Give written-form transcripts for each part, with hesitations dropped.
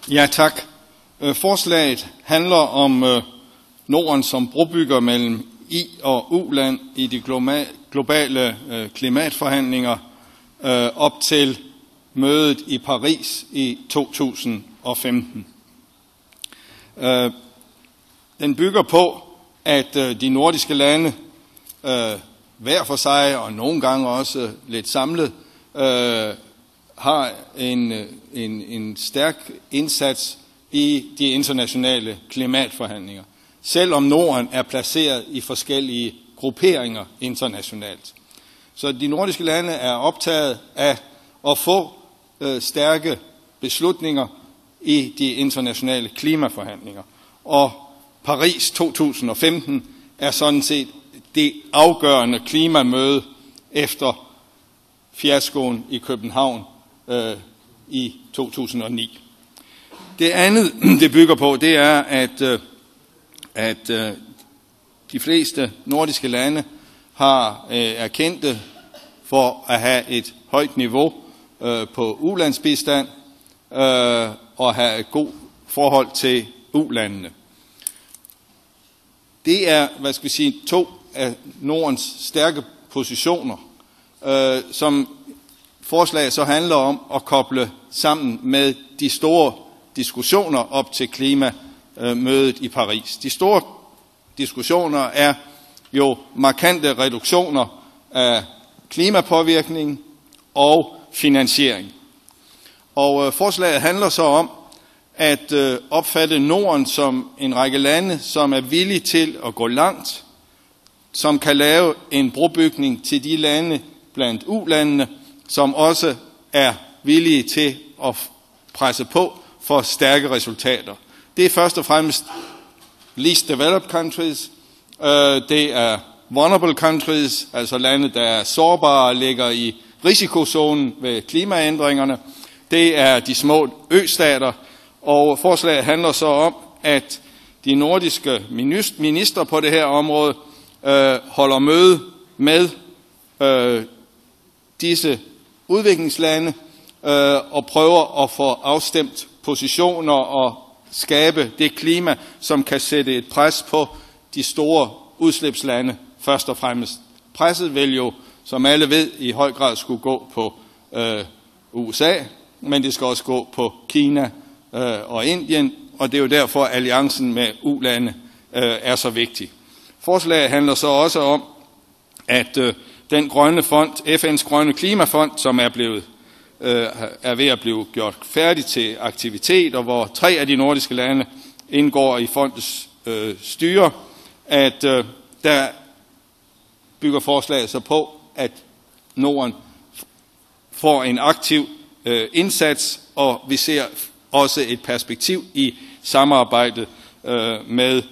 Ja, tak. Forslaget handler om Norden som brobygger mellem I- og U-land i de globale klimatforhandlinger op til mødet i Paris i 2015. Den bygger på, at de nordiske lande hver for sig og nogle gange også lidt samlet har en stærk indsats i de internationale klimatforhandlinger, selvom Norden er placeret i forskellige grupperinger internationalt. Så de nordiske lande er optaget af at få stærke beslutninger i de internationale klimaforhandlinger. Og Paris 2015 er sådan set det afgørende klimamøde efter fiaskoen i København i 2009. Det andet, det bygger på, det er, at de fleste nordiske lande er erkendte for at have et højt niveau på ulandsbistand og have et godt forhold til ulandene. Det er, to af Nordens stærke positioner, som forslaget så handler om at koble sammen med de store diskussioner op til klimamødet i Paris. De store diskussioner er jo markante reduktioner af klimapåvirkning og finansiering. Og forslaget handler så om at opfatte Norden som en række lande, som er villige til at gå langt, som kan lave en brobygning til de lande blandt ulandene, som også er villige til at presse på for stærke resultater. Det er først og fremmest least developed countries, det er vulnerable countries, altså lande, der er sårbare og ligger i risikozonen ved klimaændringerne. Det er de små østater, og forslaget handler så om, at de nordiske ministre på det her område holder møde med disse udviklingslande og prøver at få afstemt positioner og skabe det klima, som kan sætte et pres på de store udslipslande først og fremmest. Presset vil jo, som alle ved, i høj grad skulle gå på USA, men det skal også gå på Kina og Indien, og det er jo derfor, at alliancen med ulande er så vigtig. Forslaget handler så også om, at den grønne fond, FN's grønne klimafond, som er ved at blive gjort færdig til aktivitet, og hvor 3 af de nordiske lande indgår i fondets styre, at der bygger forslaget så på, at Norden får en aktiv indsats, og vi ser også et perspektiv i samarbejdet med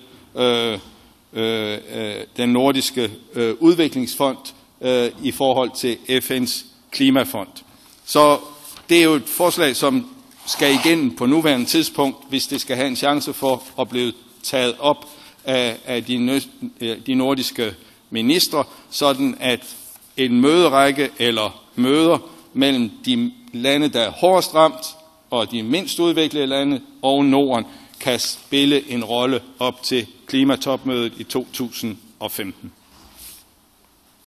den nordiske udviklingsfond i forhold til FN's klimafond. Så det er jo et forslag, som skal igennem på nuværende tidspunkt, hvis det skal have en chance for at blive taget op af de nordiske ministre, sådan at en møderække eller møder mellem de lande, der er hårdest ramt, og de mindst udviklede lande og Norden kan spille en rolle op til klimatopmødet i 2015.